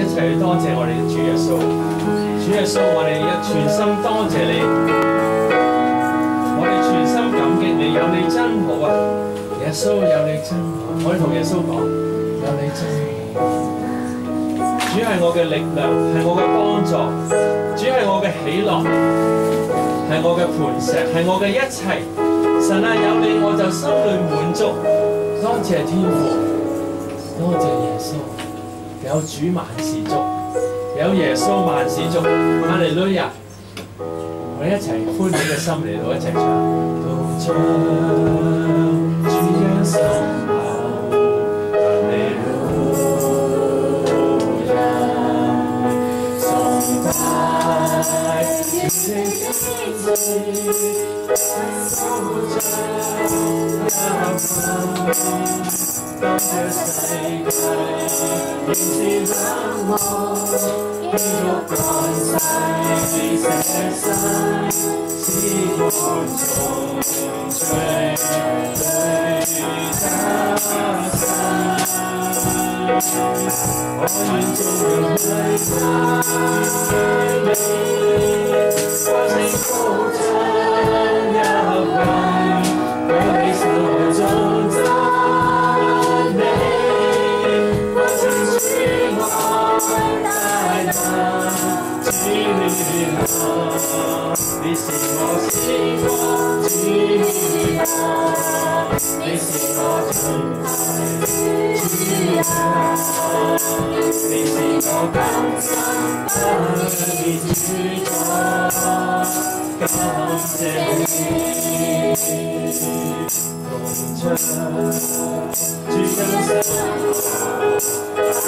一齊去多謝我哋嘅主耶穌。主耶穌，我哋一全心多謝你，我哋全心感激你，有你真好啊！耶穌，有你真好，我哋同耶穌講，有你真好。主係我嘅力量，係我嘅幫助，主係我嘅喜樂，係我嘅磐石，係我嘅一切。神啊，有你我就心裏滿足。多謝天父，多謝耶穌，有主萬事足。有耶穌萬事足，哈利路亞！我哋一齊歡喜嘅心嚟到一齊唱。同唱主耶穌後，哈利路亞！崇拜主的天使，手掌一份。當這世界仍是冷漠，基督降世捨身，使我從罪裏得生。我願眾人去拜你，歌聲高唱一品，舉起手中讚。你是我詩歌主啊，你是我崇拜主啊，你是我甘心為主作，感謝你，同唱主恩生。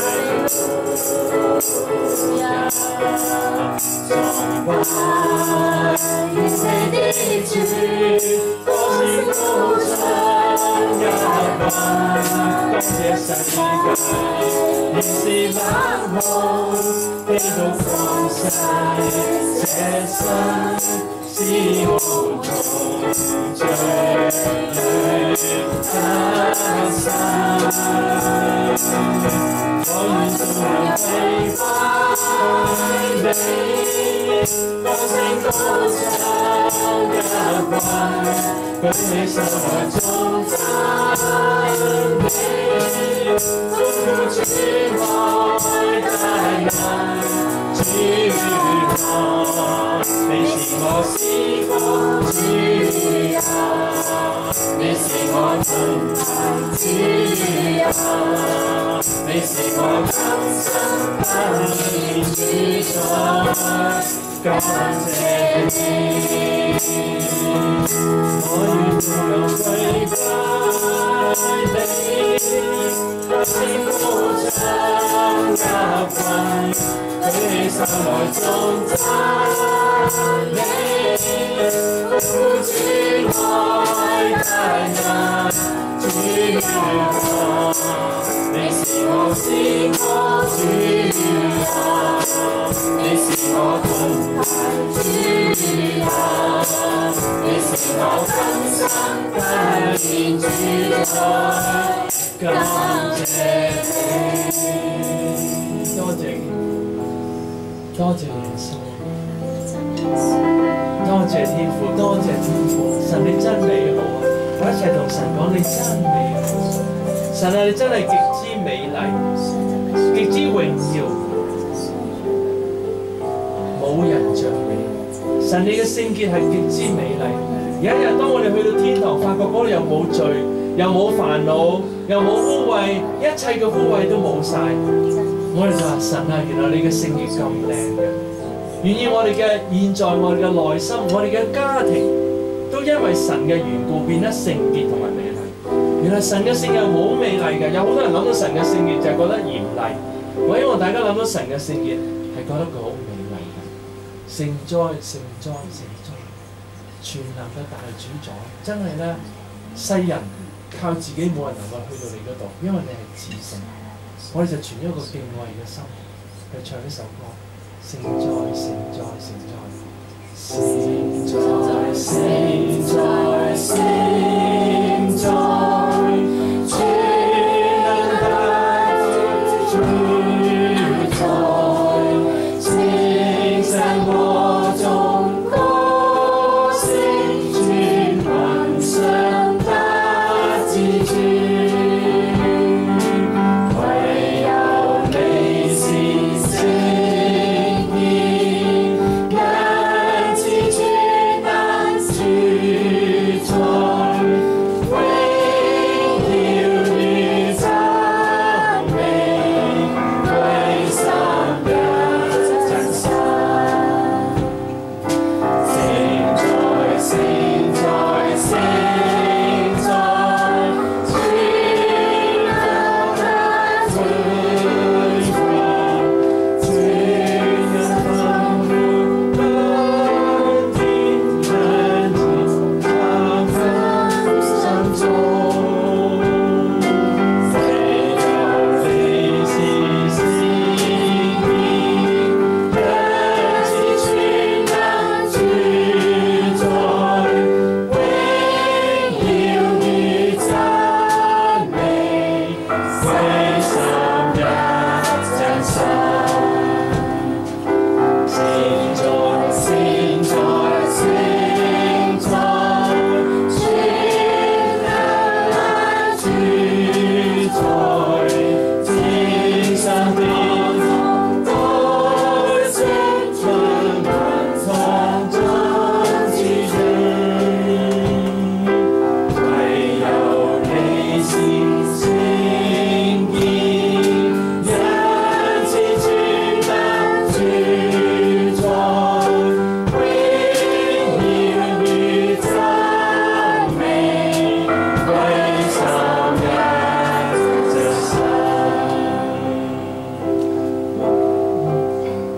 崇拜完美的主，歌聲高唱一品，當這世界仍是冷漠，基督降世捨身，使我從罪裏得生。我願眾人歸拜你，歌聲高唱一品，舉起手來頌讚你，歡呼主愛大能，主啊，你是我詩歌主啊，你是我崇拜主啊，你是我甘心為主作，感謝你，我願眾人歸拜你，歌聲高唱一品，舉起手來頌讚你，歡呼主愛大能，主啊，你是我詩歌主啊，你是我崇拜主啊，你是我甘心為主作，感謝你，多謝多謝耶穌，多謝天父，多謝天父，神你真美好啊！我一齊同神講你真美好，神啊你真係極之美麗，極之榮耀，冇人像你。神你嘅聖潔係極之美麗。有一日當我哋去到天堂，發覺嗰度又冇罪，又冇煩惱，又冇污穢，一切嘅污穢都冇晒。我哋就話神啊，原來你嘅聖潔咁靚嘅，願意我哋嘅現在，我哋嘅內心，我哋嘅家庭，都因為神嘅緣故變得聖潔同埋美麗。原來神嘅聖潔好美麗嘅，有好多人諗到神嘅聖潔就係覺得嚴厲。我希望大家諗到神嘅聖潔係覺得佢好美麗嘅。聖哉聖哉聖哉，全能嘅大主宰，真係咧，世人靠自己冇人能夠去到你嗰度，因為你係至聖。我哋就存一個敬畏嘅心去唱呢首歌。聖哉聖哉聖哉，聖哉聖哉聖哉，全能大主宰。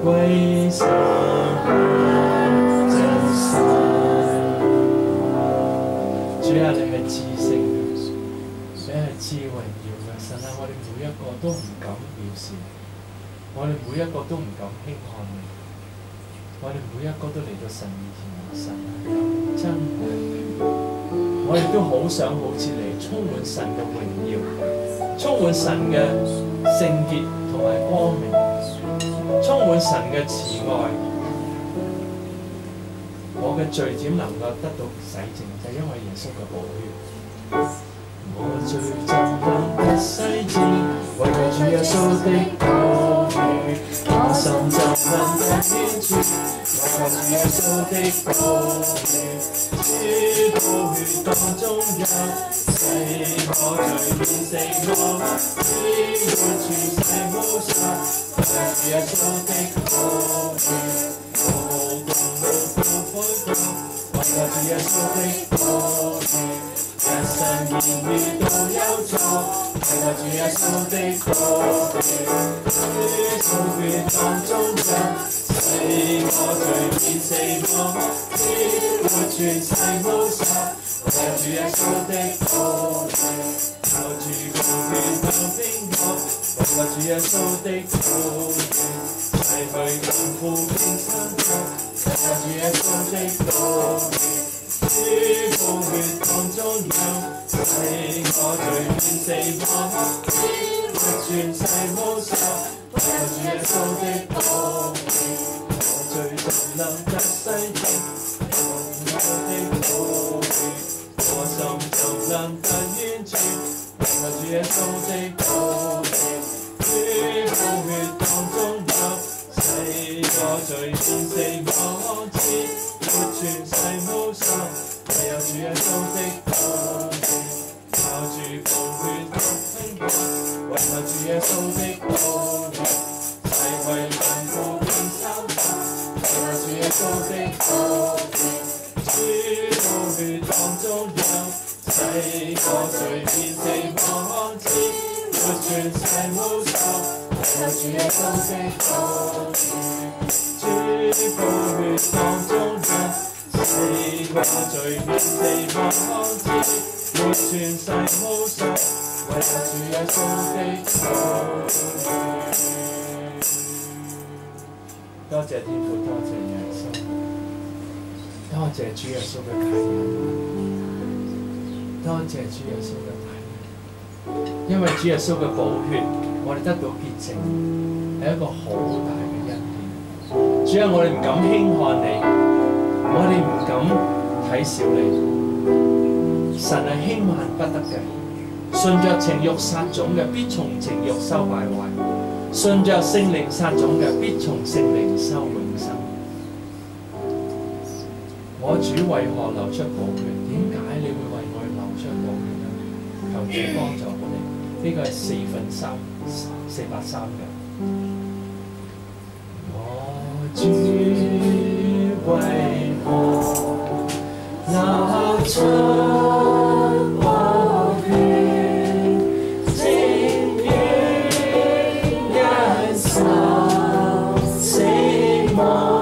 歸神真神。主啊，你係至聖嘅，你係至榮耀嘅神啊！我哋每一個都唔敢藐視，我哋每一個都唔敢輕看你，我哋每一個都嚟到神面前，神啊，有真愛。我哋都好想好似你，充滿神嘅榮耀，充滿神嘅聖潔同埋光明，充滿神嘅慈愛。我嘅罪點能夠得到洗淨，就因為耶穌嘅寶血。我罪怎能得洗淨？為主耶穌的寶血，我心怎能得天主？為主耶穌的寶血，主寶血當中有洗我罪免死我，只活全世無殺。為主耶穌的寶血，無共無不悔過。為主耶穌的寶血，一生言語都有錯，為主耶穌的寶血，寶血當中有洗我罪免死我，只活全世無殺。為主耶穌的寶血，靠主寶血當冰河，為主耶穌的寶血，洗去痛苦並傷痛。為主耶穌的寶血，主寶血當中有洗我罪免死我，只活全世無殺。為主耶穌的寶血，我罪怎能得洗淨？我的寶血，我心怎能得完全？為主耶穌的寶血，主寶血當中有洗我罪免死我，只活全世無殺。唯有主耶穌的寶血，靠主寶血當冰河，唯有主耶穌的寶血，洗去貧苦並羞愧。唯有主耶穌的寶血，主寶血當中有洗我罪免死我，只活全世無殺。唯有主耶穌的寶血，主寶血當中有洗我罪免死我，只活全世無殺。為有主耶穌的寶血。多謝天父，多謝耶穌，多謝主耶穌嘅啟恩，多謝主耶穌嘅大能。因為主耶穌嘅寶血，我哋得到潔淨，係一個好大嘅恩典。主啊，我哋唔敢輕看你，我哋唔敢睇小你。神係輕慢不得嘅，順着情慾撒種嘅，必從情慾收敗壞；順着聖靈撒種嘅，必從聖靈收永生。我主為何流出寶血？點解你會為我流出寶血呢？求主幫助我哋。呢個係483嘅。我主為何流出寶血？情願忍受死亡。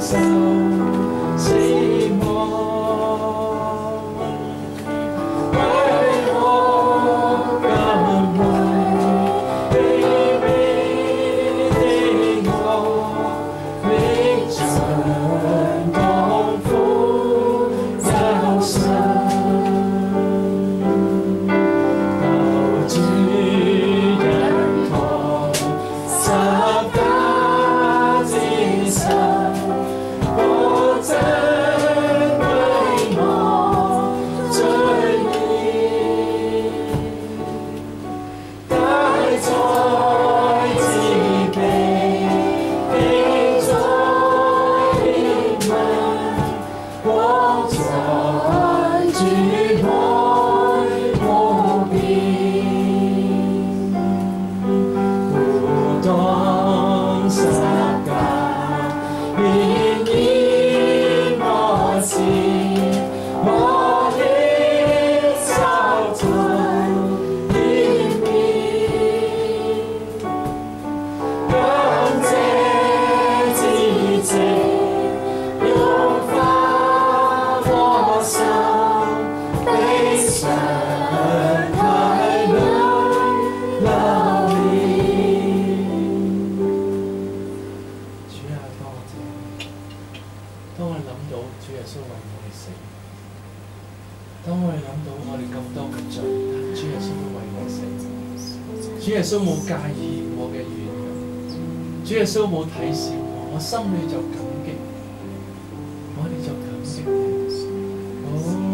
主耶穌冇介意我嘅軟弱，主耶穌冇睇小我，我心裏就感激，我哋就感激你。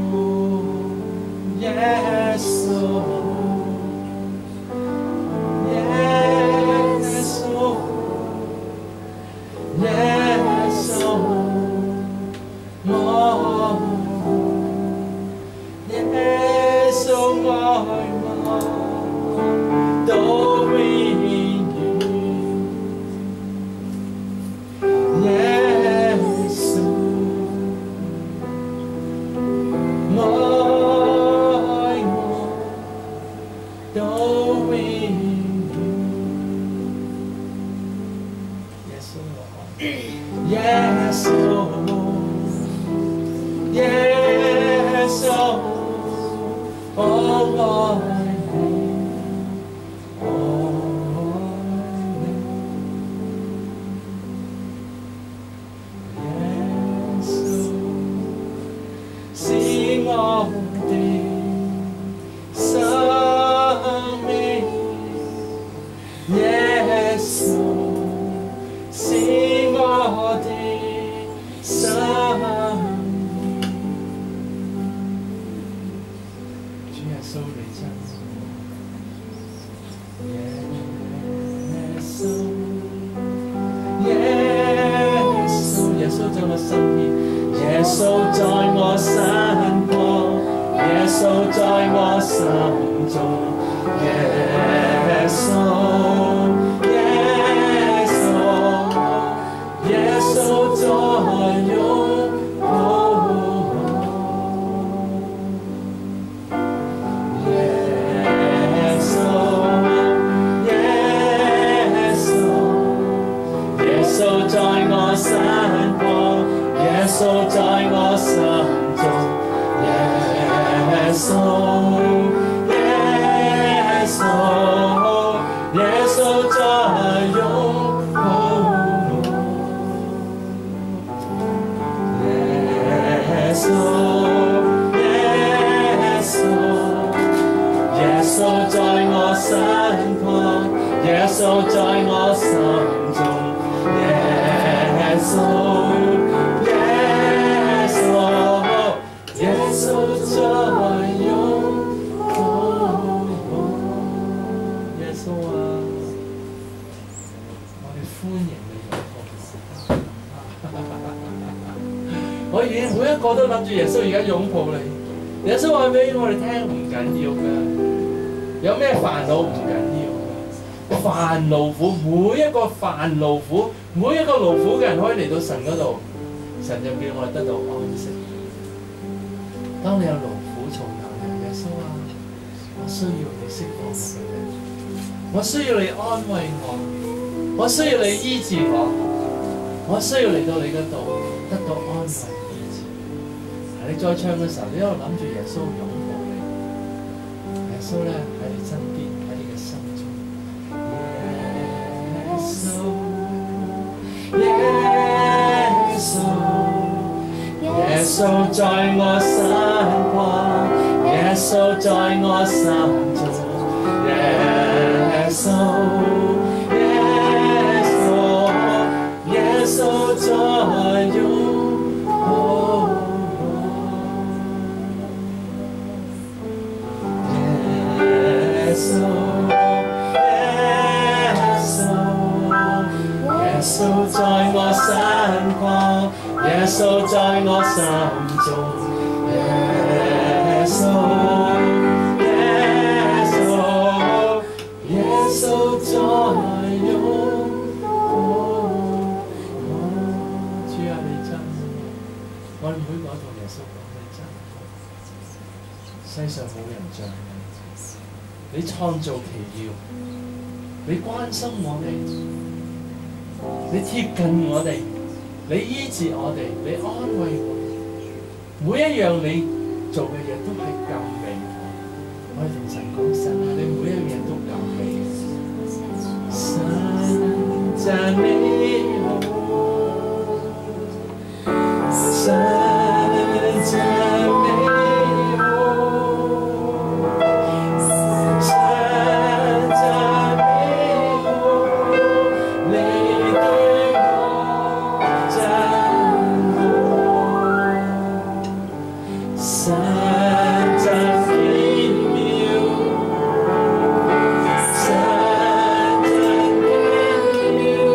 哦，耶穌。每一個都諗住耶穌而家擁抱你，耶穌話俾我哋聽唔緊要㗎，有咩煩惱唔緊要㗎，煩勞苦，每一個煩勞苦，每一個勞苦嘅人可以嚟到神嗰度，神就叫我哋得到安息。當你有勞苦重擔，耶穌啊，我需要你釋放我，我需要你安慰我，我需要你醫治我。 我需要嚟到你嗰度得到安慰醫治。你再唱嘅時候，你一路諗住耶穌擁抱你，耶穌咧喺你身邊，喺你嘅心中。耶穌在我身旁，耶穌在我心中，耶穌，耶穌在擁抱我，耶穌，耶穌在我身旁。耶穌在我心中，耶穌，耶穌，耶穌在擁抱我。主啊，你真，我哋每個同耶穌講你真，世上冇人像你，你創造奇妙，你關心我哋，你貼近我哋。你醫治我哋，你安慰我哋，每一樣你做嘅嘢都係咁美好。我哋同神講，神啊，你每一樣嘢都咁美好。神讚美好，神讚美好，神讚美好，你對我。神真奇妙，神真奇妙，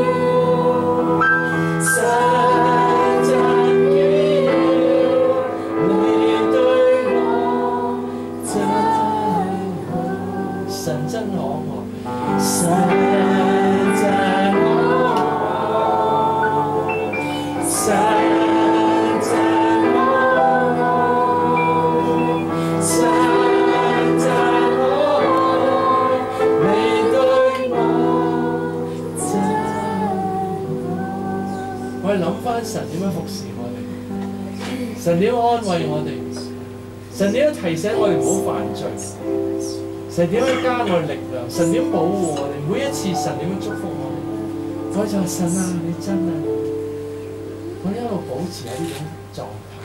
神真奇妙，你對我真好，神真可愛，神真可愛，神。我哋諗翻神點樣服侍我哋，神點樣安慰我哋，神點樣提醒我哋唔好犯罪，神點樣加我哋力量，神點樣保護我哋，每一次神點樣祝福我哋，我就話神啊，你真啊，我一路保持喺呢種狀態。